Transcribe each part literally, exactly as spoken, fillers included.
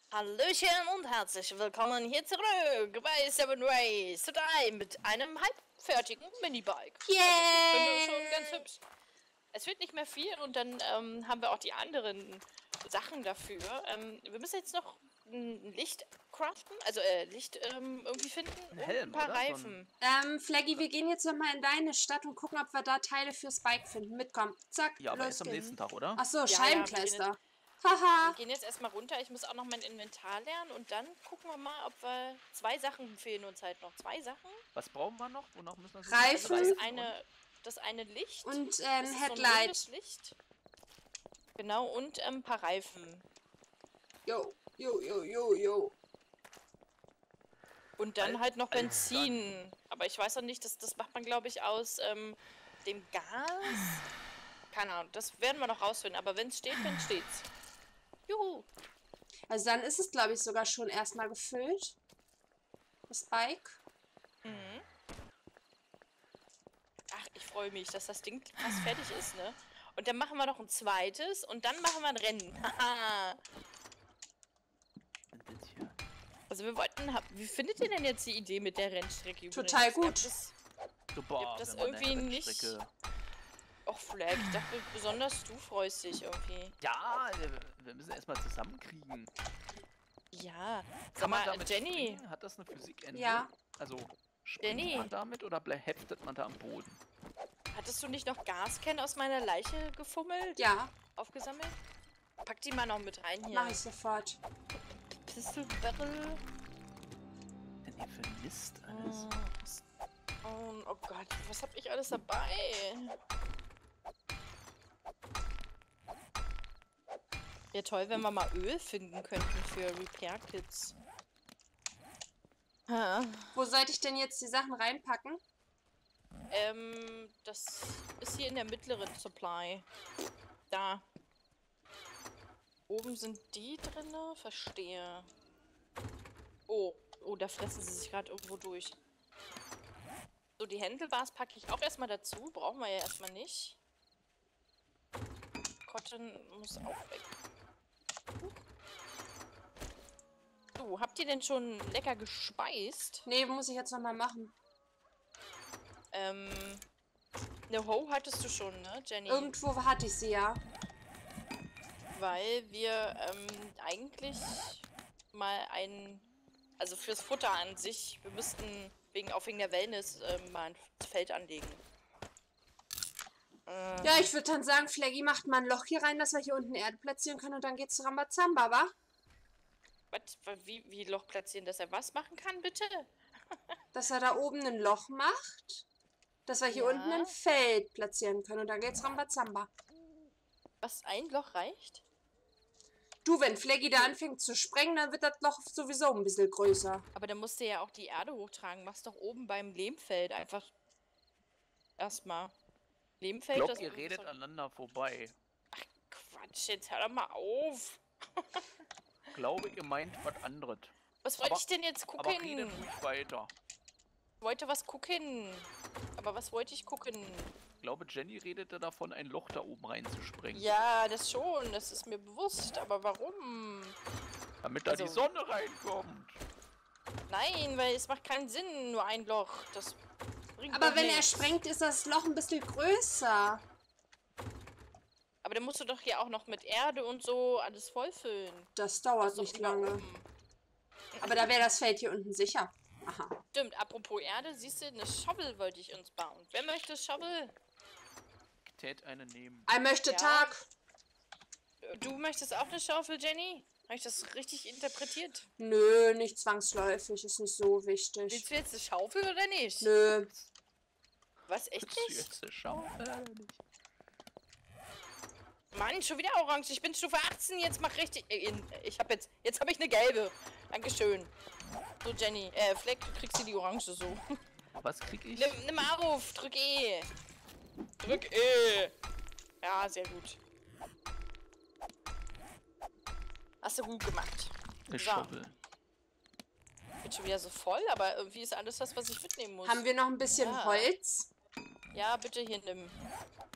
Hallöchen und herzlich willkommen hier zurück bei Seven Race to Die mit einem halbfertigen Minibike. Yeah. Also, ich finde schon ganz hübsch. Es wird nicht mehr viel und dann ähm, haben wir auch die anderen Sachen dafür. Ähm, wir müssen jetzt noch ein Licht craften, also äh, Licht ähm, irgendwie finden Ein und Helm, ein paar oder? Reifen. Ähm, Flaggy, wir gehen jetzt nochmal in deine Stadt und gucken, ob wir da Teile fürs Bike finden. Mitkommen. Zack, Ja, aber los erst am geht's. nächsten Tag, oder? Ach so, Ja, Scheibenkleister. Wir Haha. gehen jetzt erstmal runter. Ich muss auch noch mein Inventar lernen und dann gucken wir mal, ob wir zwei Sachen fehlen uns halt noch. Zwei Sachen. Was brauchen wir noch? Wonach müssen wir suchen? Reifen. Also das eine, das eine Licht. Und Das ähm, ist so ein Headlight. rundes Licht. Genau, und ähm, ein paar Reifen. Jo, jo, jo, jo, jo. Und dann Al- halt noch Alter. Benzin. Aber ich weiß noch nicht, das, das macht man, glaube ich, aus ähm, dem Gas. Keine Ahnung, das werden wir noch rausfinden. Aber wenn es steht, dann steht's. Juhu. Also dann ist es, glaube ich, sogar schon erstmal gefüllt. Das Bike. Mhm. Ach, ich freue mich, dass das Ding fast fertig ist, ne? Und dann machen wir noch ein zweites und dann machen wir ein Rennen. Haha. Und jetzt hier. Also wir wollten, wie findet ihr denn jetzt die Idee mit der Rennstrecke? übrigens? Total Ihr gut. habt das, So, boah, das wenn man irgendwie eine nicht- Rennstrecke- Och, Flag, ich dachte, besonders du freust dich irgendwie. Ja, äh, wir müssen erstmal zusammenkriegen. Ja, sag Kann man mal, damit Jenny, springen? Hat das eine Physikende? Ja. Also, springt Jenny. man damit oder ble- heftet man da am Boden? hattest du nicht noch Gascan aus meiner Leiche gefummelt? Ja, Aufgesammelt? Pack die mal noch mit rein hier. mache ich sofort. Pistol Barrel. Denn ihr für Mist alles. Oh, oh Gott, was hab ich alles dabei? Wäre toll, wenn wir mal Öl finden könnten für Repair-Kits. Ha. Wo sollte ich denn jetzt die Sachen reinpacken? Ähm, das ist hier in der mittleren Supply. Da. Oben sind die drinne, verstehe. Oh, oh, da fressen sie sich gerade irgendwo durch. So, die Handlebars packe ich auch erstmal dazu. Brauchen wir ja erstmal nicht. Cotton muss auch weg. So, habt ihr denn schon lecker gespeist? Nee, muss ich jetzt nochmal machen. Ähm, eine Ho hattest du schon, ne, Jenny? Irgendwo hatte ich sie ja. Weil wir ähm, eigentlich mal ein, also fürs Futter an sich, wir müssten wegen auch wegen der Wellness ähm, mal ein Feld anlegen. Äh, Ja, ich würde dann sagen, Flaggy macht mal ein Loch hier rein, dass wir hier unten Erde platzieren können und dann geht's zu Rambazamba, wa? was, wie, wie Loch platzieren, dass er was machen kann, bitte? Dass er da oben ein Loch macht, dass wir hier Ja. unten ein Feld platzieren können und dann geht's Rambazamba. Was, ein Loch reicht? Du, wenn Flaggy da anfängt zu sprengen, dann wird das Loch sowieso ein bisschen größer. Aber dann musst du ja auch die Erde hochtragen. Mach's doch oben beim Lehmfeld einfach erstmal. Lehmfeld, Ich das glaube, ihr redet so- aneinander vorbei. Quatsch, jetzt hör doch mal auf. Ich glaube, ihr meint was anderes. Was wollte Aber- ich denn jetzt Aber gucken? redet ruhig weiter. Ich wollte was gucken. Aber was wollte ich gucken? Ich glaube, Jenny redete davon, ein Loch da oben reinzusprengen. Ja, das schon, das ist mir bewusst. Aber warum? Damit da Also- die Sonne reinkommt. Nein, weil es macht keinen Sinn, nur ein Loch. Das bringt Aber doch wenn er nichts. sprengt, ist das Loch ein bisschen größer. Aber dann musst du doch hier auch noch mit Erde und so alles vollfüllen. Das dauert Das ist nicht doch wieder lange. oben. Aber da wäre das Feld hier unten sicher. Aha. Stimmt, apropos Erde, siehst du, eine Schaufel wollte ich uns bauen. Wer möchte Schaufel? Ich tät eine nehmen. Ein möchte Ja. Tag. Du möchtest auch eine Schaufel, Jenny? Habe ich das richtig interpretiert? Nö, nicht zwangsläufig. Ist nicht so wichtig. Willst du jetzt eine Schaufel oder nicht? Nö. Was, echt Willst du nicht? jetzt eine Schaufel oder nicht? Mann, schon wieder orange. Ich bin Stufe achtzehn, jetzt mach richtig... äh, in- Ich habe jetzt... Jetzt habe ich eine gelbe. Dankeschön. So, Jenny. Äh, Fleck, du kriegst hier die orange so. Was krieg ich? Nimm, nimm mal auf. Drück E. Drück E. Ja, sehr gut. Hast du gut gemacht. Eine So. Schaufel. Bin schon wieder so voll, aber irgendwie ist alles das, was ich mitnehmen muss. Haben wir noch ein bisschen Ja. Holz? Ja, bitte hier nimm.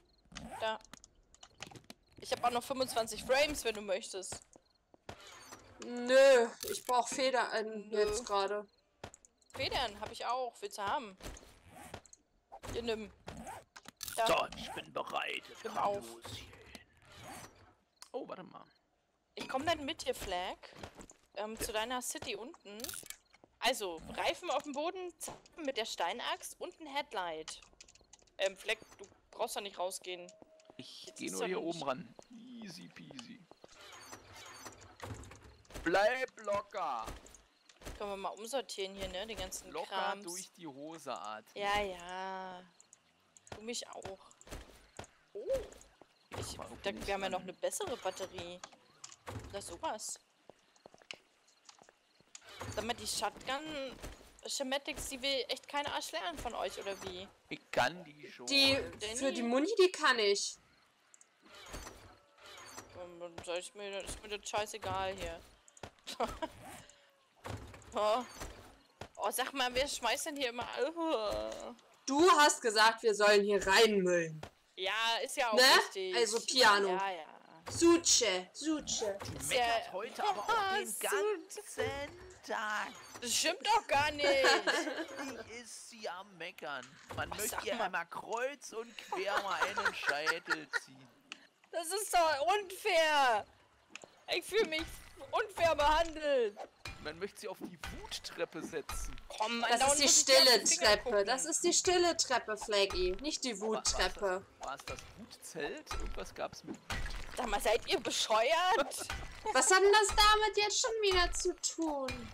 Da. Ich habe auch noch fünfundzwanzig Frames, wenn du möchtest. Nö, ich brauche Federn Nö. jetzt gerade. Federn habe ich auch. Willst du haben? Hier, nimm. Da. So, ich bin bereit. Jetzt Nimm kann auf. losgehen. Oh, warte mal. Ich komme dann mit dir, Flag. Ähm, zu deiner City unten. Also, Reifen auf dem Boden, Zapfen mit der Steinaxt und ein Headlight. Ähm, Flag, du brauchst doch nicht rausgehen. Ich Jetzt gehe ist nur doch hier nicht- oben ran. Easy peasy. Bleib locker. Können wir mal umsortieren hier, ne? Den ganzen Locker Krams. durch die Hose atmen. Ja, ja. Du mich auch. Oh. Ich Mal, ob dachte, nicht wir haben ja noch an- eine bessere Batterie. Na, sowas. Sag mal, die Shotgun Schematics, die will echt kein Arsch lernen von euch, oder wie? Ich kann die schon. Die, Danny? für die Muni, die kann ich. Ähm, Dann sag ich mir, das ist mir das scheißegal hier. oh. oh, sag mal, wer schmeißt denn hier immer... Oh. Du hast gesagt, wir sollen hier reinmüllen. Ja, ist ja auch Ne? richtig. Also Piano. Ja, ja. Suche, Suche. Die Ist meckert ja- heute aber auch den So- ganzen Tag. Das stimmt doch gar nicht. Wie ist sie am Meckern? Man Ach, möchte sag ihr mal. einmal kreuz und quer mal einen Scheitel ziehen. Das ist doch unfair. Ich fühle mich unfair behandelt. Man möchte sie auf die Wuttreppe setzen. Komm, Das ist die stille Treppe. Das ist die stille Treppe, Flaggy. Nicht die Wuttreppe. War es das Wutzelt? Irgendwas gab es mit. Sag mal, seid ihr bescheuert? Was hat denn das damit jetzt schon wieder zu tun?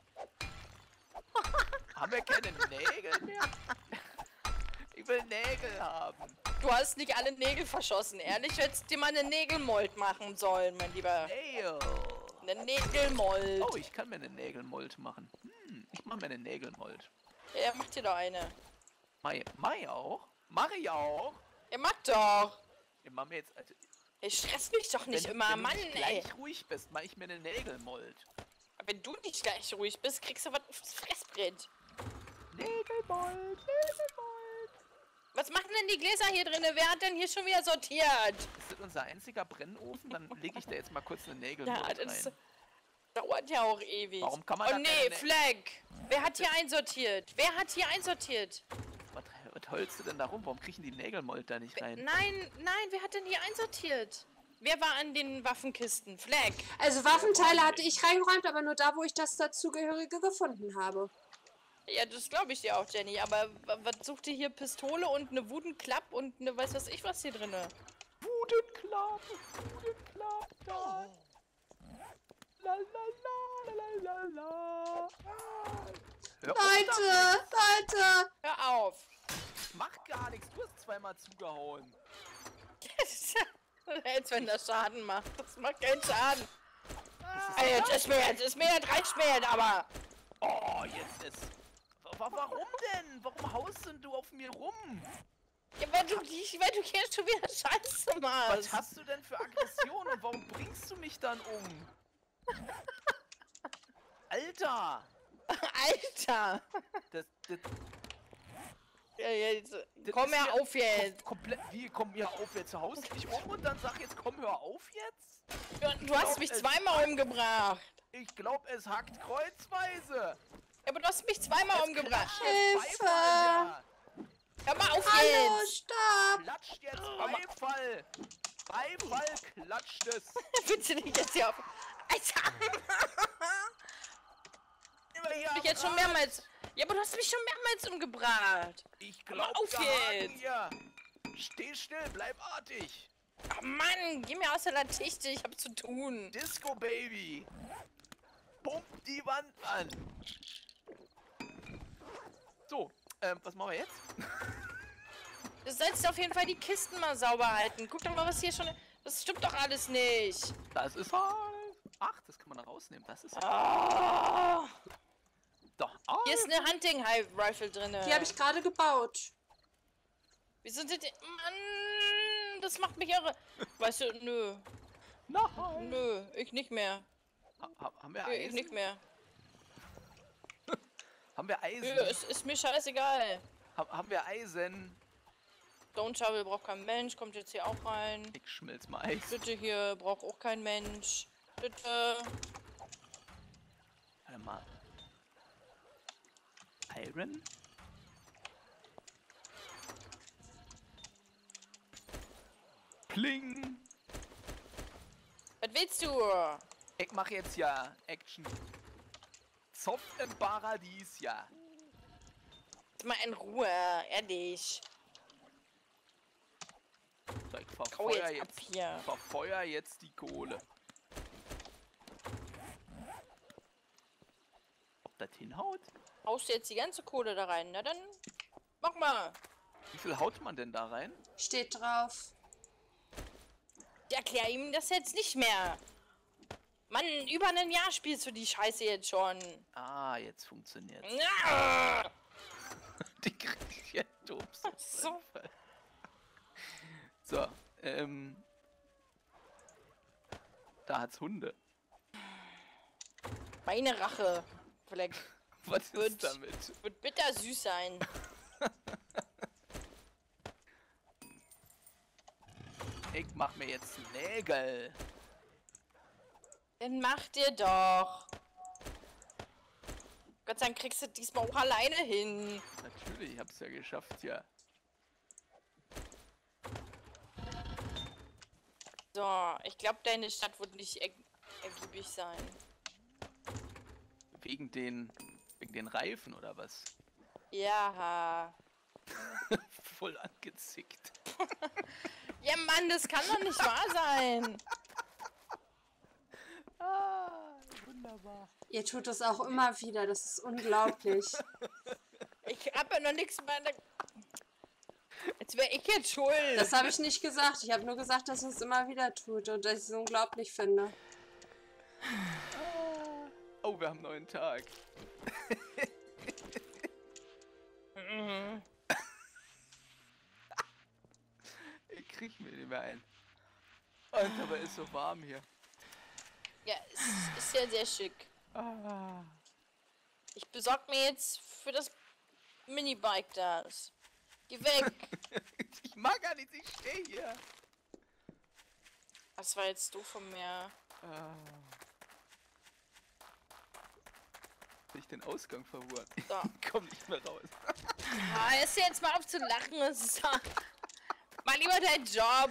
Haben wir keine Nägel mehr? Ich will Nägel haben. Du hast nicht alle Nägel verschossen. Ehrlich, hättest dir mal eine Nägelmold machen sollen, mein Lieber. Nail. Eine Nägelmold. Oh, ich kann mir eine Nägelmold machen. Hm, ich mache mir eine Nägelmold. Ja, mach dir doch eine. Mai, Mai auch? Mach ich auch? Ja, mach doch. Ich mach mir jetzt. Also, Ich stress mich doch nicht wenn, immer, wenn Mann, du nicht ey. gleich ruhig bist, mach ich mir eine Nägelmold. Wenn du nicht gleich ruhig bist, kriegst du was aufs Fressbrett. Nägelmold, Nägelmold. Was machen denn die Gläser hier drin? Wer hat denn hier schon wieder sortiert? Ist das unser einziger Brennofen? Dann lege ich da jetzt mal kurz eine Ja, Nägelmold das rein. dauert ja auch ewig. Warum kann man Oh da nee, keine Nä- Flag. Wer hat hier einsortiert? Wer hat hier einsortiert? Was, was holst du denn da rum? Warum kriegen die Nägelmold da nicht rein? Nein, nein, wer hat denn hier einsortiert? Wer war an den Waffenkisten? Flag. Also Waffenteile hatte ich reingeräumt, aber nur da, wo ich das dazugehörige gefunden habe. Ja, das glaube ich dir auch, Jenny. Aber wa- was sucht ihr hier? Pistole und eine Wudenklapp und eine weiß was ich was hier drinne? Wudenklapp, Wudenklapp, da. La la la la la la. Hör auf Leute, Leute! Hör auf. damit. Mach gar nichts, du hast zweimal zugehauen. Als wenn das Schaden macht. Das macht keinen Schaden. Das Ey, jetzt ist mir jetzt, ist mir jetzt, reicht mir jetzt aber. Oh, jetzt ist. Wa- Warum denn? Warum haust denn du auf mir rum? Ja, weil du, die- weil du hier schon wieder Scheiße machst. Was hast du denn für Aggression und warum bringst du mich dann um? Alter! Alter. Das, das, Ja, jetzt, das komm ist her mir auf jetzt. kom- Komplett. Wie, komm hier auf jetzt? Haust du mich um und dann sag jetzt, komm, hör auf jetzt? Du, du hast mich zweimal umgebracht. Ich glaub, es hackt kreuzweise. Ja, aber du hast mich zweimal Es umgebracht. klatscht jetzt Hilfe! Beifall, Hör mal auf Hallo, jetzt. stopp! Klatscht jetzt Beifall. Beifall klatscht es. Bitte nicht jetzt hier auf. Alter. Immer hier Ich am mich jetzt schon Rad. mehrmals. Ja, aber du hast mich schon mehrmals umgebracht. Ich Hör mal glaub, auf gehaken jetzt. hier. Steh still, bleib artig. Ach Mann, geh mir aus der Latichte, ich hab zu tun. Disco Baby. Pump die Wand an. So, ähm, was machen wir jetzt? Du sollst auf jeden Fall die Kisten mal sauber halten. Guck doch mal, was hier schon... Das stimmt doch alles nicht. Das ist halt. Ach, das kann man da rausnehmen. Das ist Oh, doch. Ah, hier ist eine Hunting-Rifle drin. Die habe ich gerade gebaut. Wieso sind die... Mann, das macht mich irre. Weißt du, nö. nein. Nö, ich nicht mehr. Ha, ha, haben wir Nö, ich Eisen? nicht mehr. Haben wir Eisen? Nö, es ist mir scheißegal. Ha, haben wir Eisen? Stone Shovel braucht kein Mensch, kommt jetzt hier auch rein. Ich schmilz mal Eis. Bitte hier braucht auch kein Mensch. Bitte. Iron. Pling! Was willst du? Ich mach jetzt ja Action. Zoff im Paradies, ja. Lass mal in Ruhe, ehrlich. So, ich Hau verfeuer jetzt ab jetzt, hier. verfeuer jetzt die Kohle. Ob das hinhaut? Haust du jetzt die ganze Kohle da rein? Na dann, mach mal. Wie viel haut man denn da rein? Steht drauf. Ich erklär ihm das jetzt nicht mehr. Mann, über ein Jahr spielst du die Scheiße jetzt schon. Ah, jetzt funktioniert's. Ja. Die krieg ich ja doof. So. So, ähm. Da hat's Hunde. Meine Rache. Vielleicht Was Wird- ist damit? wird bitter süß sein. Ich mach mir jetzt Nägel. Dann mach dir doch. Gott sei Dank kriegst du diesmal auch alleine hin. Natürlich, ich hab's ja geschafft, ja. So, ich glaube, deine Stadt wird nicht er ergiebig sein. Wegen den. Wegen den Reifen oder was? Ja. Voll angezickt. Ja, Mann, das kann doch nicht wahr sein. Ah, wunderbar. Ihr tut das auch immer wieder, das ist unglaublich. Ich habe ja noch nichts mehr. Jetzt wäre ich jetzt schuld. Das habe ich nicht gesagt. Ich habe nur gesagt, dass es immer wieder tut und dass ich es unglaublich finde. Oh, wir haben einen neuen Tag. Mhm. Ich krieg mir nicht mehr ein. Und aber ist so warm hier. Ja, es ist ja sehr schick. Ah. Ich besorg mir jetzt für das Minibike das. Geh weg. Ich mag gar nicht, ich stehe hier. Das war jetzt doof von mir. Ah. Hab ich den Ausgang verloren? So. Ich komm nicht mehr raus. Ah, hörst du jetzt mal auf zu lachen? Das ist doch... Mach lieber deinen Job.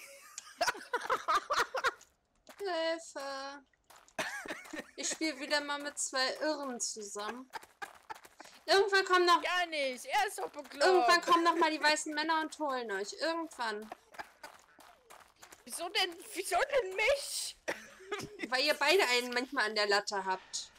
Hilfe! Ich spiele wieder mal mit zwei Irren zusammen. Irgendwann kommen noch, Gar nicht. Er ist doch bekloppt. irgendwann kommen noch mal die weißen Männer und holen euch. Irgendwann. Wieso denn? Wieso denn mich? Weil ihr beide einen manchmal an der Latte habt.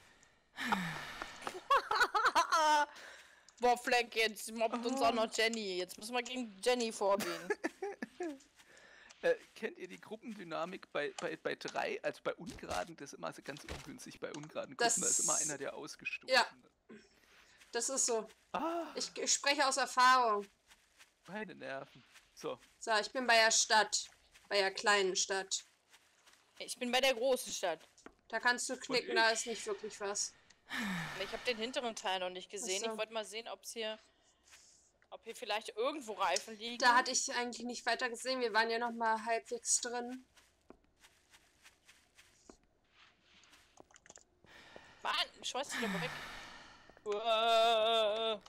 Boah, Fleck, jetzt mobbt uns auch noch Jenny. Jetzt müssen wir gegen Jenny vorgehen. Äh, kennt ihr die Gruppendynamik bei, bei, bei drei, also bei ungeraden, das ist immer so ganz ungünstig bei ungeraden Gruppen, Das- da ist immer einer der ausgestoßen. Ja. Das ist so. Ah, Ich, ich spreche aus Erfahrung. meine Nerven. So, So, ich bin bei der Stadt. Bei der kleinen Stadt. Ich bin bei der großen Stadt. Da kannst du knicken, Und da ich? ist nicht wirklich was. Ich habe den hinteren Teil noch nicht gesehen. Ach so. Ich wollte mal sehen, ob es hier... Ob hier vielleicht irgendwo Reifen liegen. Da hatte ich eigentlich nicht weiter gesehen. Wir waren ja noch mal halbwegs drin. Mann, schmeiß dich doch mal weg. Uah.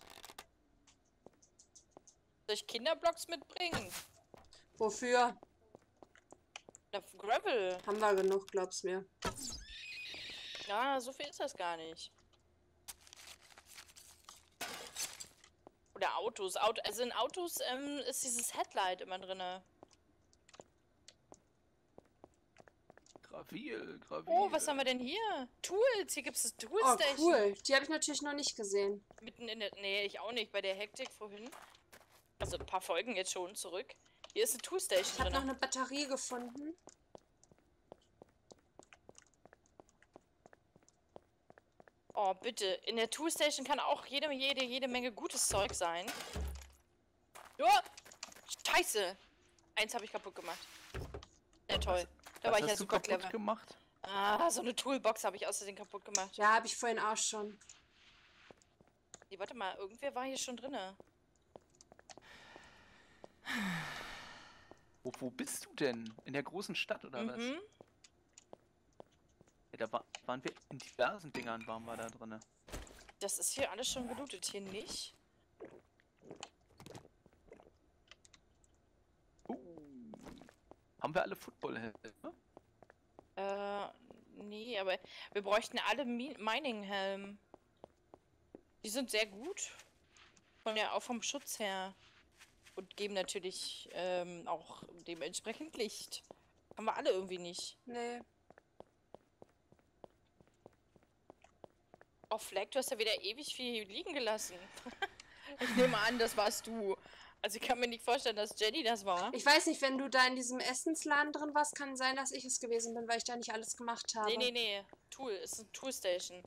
Soll ich Kinderblocks mitbringen? Wofür? Na, Gravel. Haben wir genug, glaub's mir. Ja, so viel ist das gar nicht. Oder Autos. Auto, also in Autos ähm, ist dieses Headlight immer drinne. Gravil, Gravil. Oh, was haben wir denn hier? Tools. Hier gibt es das Tool Oh, Station. cool. Die habe ich natürlich noch nicht gesehen. Mitten in der... Nee, ich auch nicht. Bei der Hektik vorhin. Also ein paar Folgen jetzt schon zurück. Hier ist eine Tool Station Ich habe noch drin. eine Batterie gefunden. Oh, bitte. In der Tool Station kann auch jede, jede, jede Menge gutes Zeug sein. Nur... Scheiße. Eins habe ich kaputt gemacht. Ja, toll. Da Was war ich ja hast du super kaputt clever. gemacht? Ah, so eine Toolbox habe ich aus Versehen kaputt gemacht. Ja, habe ich vorhin auch schon. Nee, warte mal, irgendwer war hier schon drinne. Wo, wo bist du denn? In der großen Stadt oder was? Mhm. Ja, da war, waren wir in diversen Dingern waren wir da drinne. Das ist hier alles schon gelootet, hier nicht. Uh. Haben wir alle Footballhelme? Äh, nee, aber wir bräuchten alle Mi Mining-Helm. Die sind sehr gut. Von ja auch vom Schutz her. Und geben natürlich ähm, auch dementsprechend Licht. Haben wir alle irgendwie nicht. Nee. Oh, Flag, du hast ja wieder ewig viel liegen gelassen. Ich nehme an, das warst du. Also ich kann mir nicht vorstellen, dass Jenny das war. Ich weiß nicht, wenn du da in diesem Essensladen drin warst, kann sein, dass ich es gewesen bin, weil ich da nicht alles gemacht habe. Nee, nee, nee. Tool. Es ist eine Toolstation.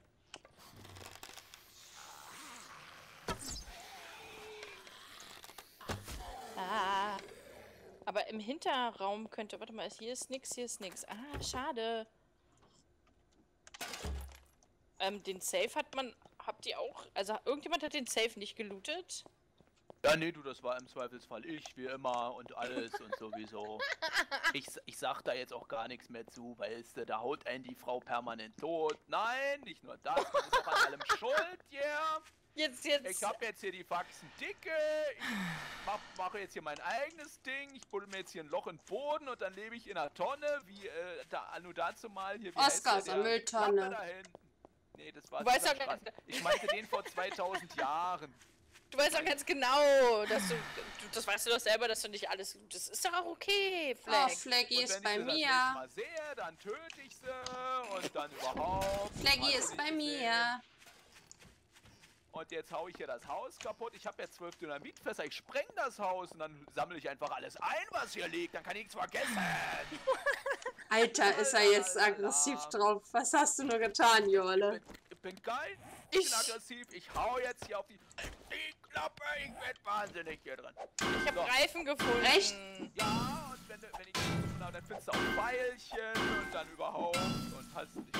Ah. Aber im Hinterraum könnte... Warte mal, hier ist nix, hier ist nix. Ah, schade. Ähm, den Safe hat man... Habt ihr auch... Also irgendjemand hat den Safe nicht gelootet? Ja, nee, du, das war im Zweifelsfall ich, wie immer und alles und sowieso. Ich, ich sag da jetzt auch gar nichts mehr zu, weißt du, da haut einen die Frau permanent tot. Nein, nicht nur das, man ist auch an allem schuld, yeah. Jetzt, jetzt... Ich hab jetzt hier die Faxen dicke, ich mach, mache jetzt hier mein eigenes Ding, ich buddel mir jetzt hier ein Loch in den Boden und dann lebe ich in einer Tonne, wie, äh, da, nur dazu mal hier, wie heißt Oscar, der, so der Mülltonne. Lappe da hinten. Nee, das war Du weißt Susan doch gar Straße. Ich meinte den vor zweitausend Jahren. Du weißt auch ganz genau, dass du, du... Das weißt du doch selber, dass du nicht alles... Das ist doch auch okay, Flag. Oh, Flaggy Und ist wenn bei ich sie das mir. nächste Mal sehe, dann töte ich sie und dann überhaupt. Flaggy Hast du ist nicht bei gesehen? mir. Und jetzt hau ich hier das Haus kaputt. Ich habe jetzt zwölf Dynamitfässer. Ich spreng das Haus und dann sammle ich einfach alles ein, was hier liegt. Dann kann ich nichts vergessen. Alter, ist er jetzt aggressiv drauf. Was hast du nur getan, Jolle? Ich bin, ich bin geil. Ich, Ich- bin aggressiv. Ich hau jetzt hier auf die, die Klappe. Ich werd wahnsinnig hier drin. Ich habe So. Reifen gefunden. Echt? Ja, und wenn, du- wenn ich die gefunden habe, dann findest du auch Pfeilchen und dann überhaupt und hast nicht.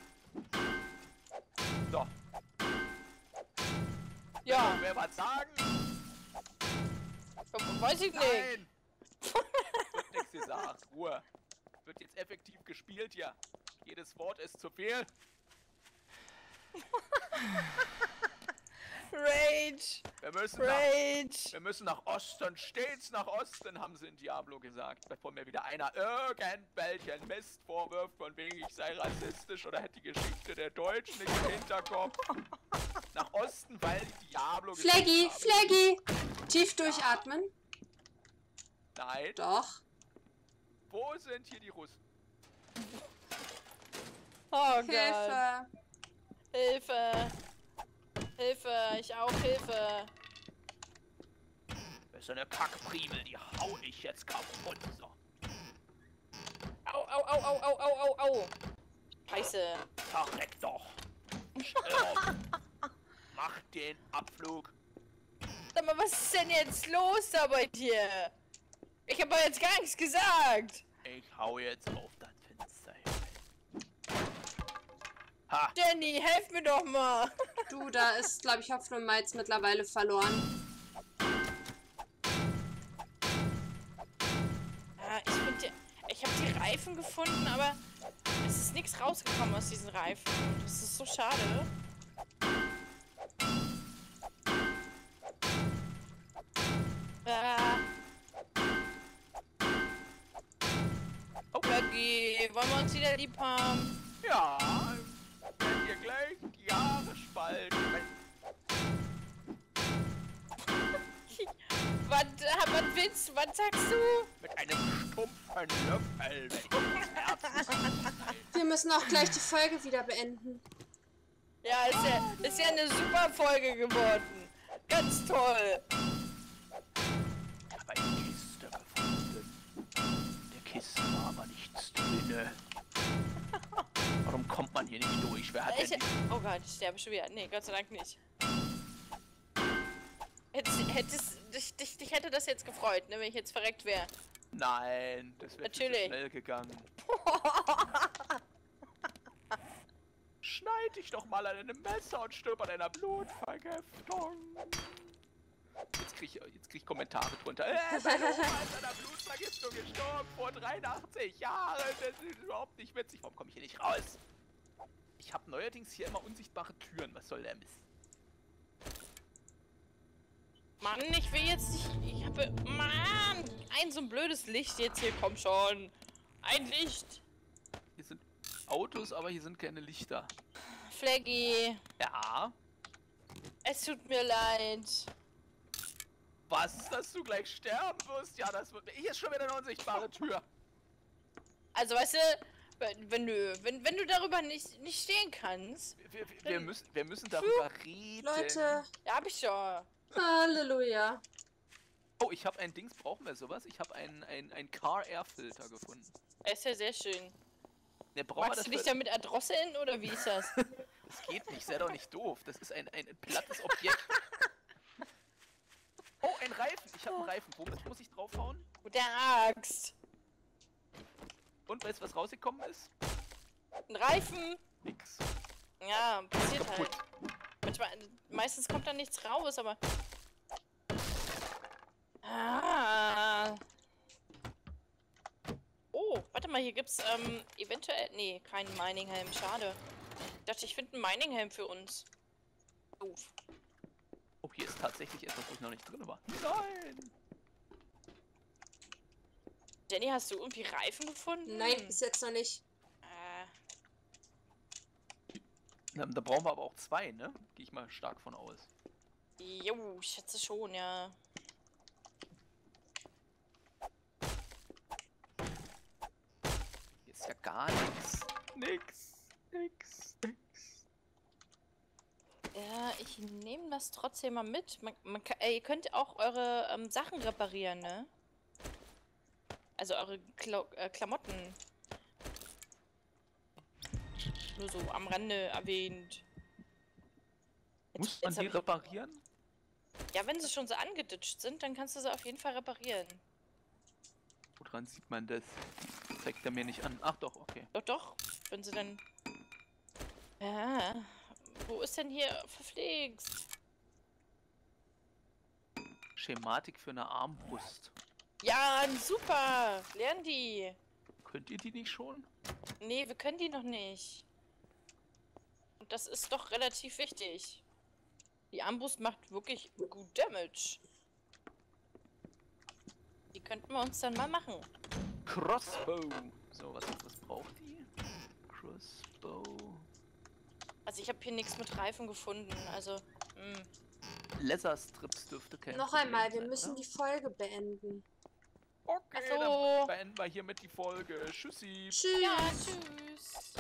So, Ja, wer was sagen? weiß ich nicht. Nein! Wird nichts gesagt. Ruhe. Wird jetzt effektiv gespielt hier. Jedes Wort ist zu viel. Rage, Wir müssen nach, Rage. wir müssen nach Osten, stets nach Osten, haben sie in Diablo gesagt. Bevor mir wieder einer irgendwelchen Mist vorwirft, von wegen ich sei rassistisch oder hätte die Geschichte der Deutschen nicht im Hinterkopf. Nach Osten, weil ich Diablo gesagt Flaggy, habe. Flaggy! Tief durchatmen. Nein. Doch. Wo sind hier die Russen? Oh Gott. Hilfe. Hilfe. Hilfe, ich auch, Hilfe. Das ist so eine Kackprimel, die hau ich jetzt kaputt. So. Au, au, au, au, au, au, au, au. Scheiße. Verreck doch. Stirb. Mach den Abflug. Sag mal, was ist denn jetzt los da bei dir? Ich habe jetzt gar nichts gesagt. Ich hau jetzt auf das Fenster hier. Ha! Jenny, helf mir doch mal. Du, da ist, glaube ich, Hoffnung Malz mittlerweile verloren. Ja, ich finde, ich habe die Reifen gefunden, aber es ist nichts rausgekommen aus diesen Reifen. Das ist so schade. Ah. Oh, Lucky, wollen wir uns wieder lieb haben? Ja, wenn ihr gleich die Haare spalten. Was, was willst du? Was sagst du? Mit einem stumpfen Löffel, wenn ich das Herz. Wir müssen auch gleich die Folge wieder beenden. Ja, ist ja, ist ja eine super Folge geworden. Ganz toll. Ich habe eine Kiste gefunden. In der Kiste war aber nichts drin. Warum kommt man hier nicht durch? Wer hat Ich, denn die... oh Gott, ich sterbe schon wieder. Nee, Gott sei Dank nicht. Hättest, hättest, dich, dich, dich hätte das jetzt gefreut, ne, wenn ich jetzt verreckt wäre. Nein, das wäre zu Natürlich. schnell gegangen. Schneid dich doch mal an einem Messer und stirb an einer Blutvergiftung. Jetzt krieg ich, jetzt krieg ich Kommentare drunter. Äh, meine Oma ist an einer Blutvergiftung gestorben vor dreiundachtzig Jahren. Das ist überhaupt nicht witzig. Warum komme ich hier nicht raus? Ich habe neuerdings hier immer unsichtbare Türen. Was soll der Mist? Mann, ich will jetzt nicht. Ich habe. Mann! Ein so ein blödes Licht jetzt hier, komm schon. Ein Licht. Hier sind Autos, aber hier sind keine Lichter. Flaggy, Ja. es tut mir leid. Was? Dass du gleich sterben wirst? Ja, das wird. Hier ist schon wieder eine unsichtbare Tür. Also, weißt du, wenn, wenn du, wenn, wenn du darüber nicht, nicht stehen kannst. Wir, wir, wir, müssen, wir müssen darüber reden. Leute, Ja, hab ich schon. Halleluja. Oh, ich habe ein Dings, brauchen wir sowas? Ich habe einen ein, ein Car-Air-Filter gefunden. Er ist ja sehr schön. Ne, brauchen wir Magst das du dich für- damit erdrosseln oder wie ist das? Das geht nicht, sei doch nicht doof. Das ist ein, ein plattes Objekt. Oh, ein Reifen. Ich habe einen Reifen. Womit muss ich draufhauen? Mit der Axt. Und weißt du, was rausgekommen ist? Ein Reifen. Nix. Ja, passiert halt. Gut. Manchmal, meistens kommt da nichts raus, aber. Ah. Oh, warte mal, hier gibt's ähm, eventuell. Nee, keinen Mining-Helm, schade. Ich dachte, ich finde einen Mining-Helm für uns. Doof. Oh, hier ist tatsächlich etwas, wo ich noch nicht drin war. Nein! Jenny, hast du irgendwie Reifen gefunden? Nein, bis jetzt noch nicht. Äh, Na, da brauchen wir aber auch zwei, ne? Gehe ich mal stark von aus. jo, ich schätze schon, ja. Hier ist ja gar nichts. Nix. Nix. Nix. Ja, ich nehme das trotzdem mal mit. Man, man, kann- äh, ihr könnt auch eure ähm, Sachen reparieren, ne? Also eure Kla äh, Klamotten. Nur so am Rande erwähnt. Jetzt- Muss man jetzt hab die ich- reparieren? Ja, wenn sie schon so angeditscht sind, dann kannst du sie auf jeden Fall reparieren. Woran sieht man das? Zeigt er mir nicht an. Ach doch, okay. Doch, doch. Wenn sie dann... Ja, wo ist denn hier verpflegst? Schematik für eine Armbrust. Ja, super. Lernen die. Könnt ihr die nicht schon? Nee, wir können die noch nicht. Und das ist doch relativ wichtig. Die Armbrust macht wirklich gut Damage. Die könnten wir uns dann mal machen. Crossbow. So, was, was braucht die? Crossbow. Also ich habe hier nichts mit Reifen gefunden, also... Mh. Leatherstrips dürfte kein Noch Problem einmal, wir sein, müssen oder? die Folge beenden. Okay, Ach so. dann beenden wir hiermit die Folge. Tschüssi. Tschüss. Ja, tschüss.